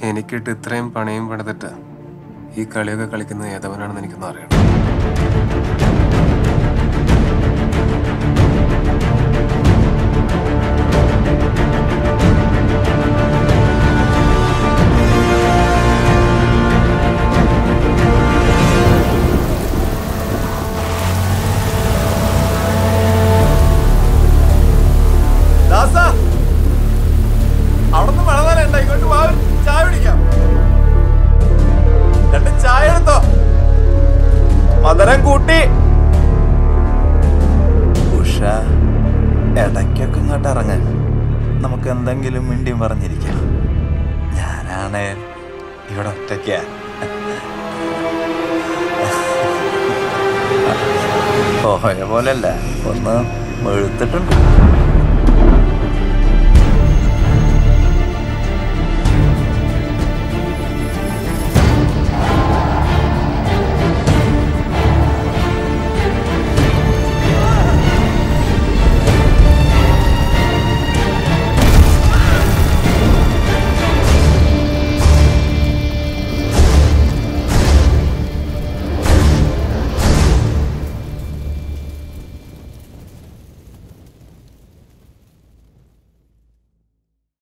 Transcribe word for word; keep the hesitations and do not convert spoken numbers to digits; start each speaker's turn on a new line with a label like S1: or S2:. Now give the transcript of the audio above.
S1: എനിക്കിട്ട് ഇത്രയും പണിയും പണിതിട്ട് ഈ കളിയൊക്കെ കളിക്കുന്നത് ഏതവനാണെന്ന് എനിക്കൊന്നും അറിയണം.
S2: അവിടുന്ന് മഴ ഇങ്ങോട്ട് വാ, ചായ പിടിക്കാം. രണ്ട് ചായ എടുത്തോ, മധുരം കൂട്ടി. ഉഷ, ഇടയ്ക്കൊക്കെ ഇങ്ങോട്ട് ഇറങ്ങാൻ നമുക്ക് എന്തെങ്കിലും മിണ്ടിയും പറഞ്ഞിരിക്കാം. ഞാനാണ് ഇവിടെ ഒറ്റയ്ക്കാ. പോയ പോലല്ല, ഒന്ന് വെളുത്തിട്ടുണ്ട്.